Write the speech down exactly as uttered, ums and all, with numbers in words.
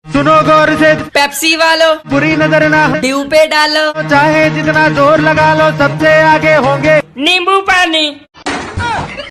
सुनो गौर से, पेप्सी वालों बुरी नजर ना ड्यू पे डालो, चाहे जितना जोर लगा लो सबसे आगे होंगे नींबू पानी।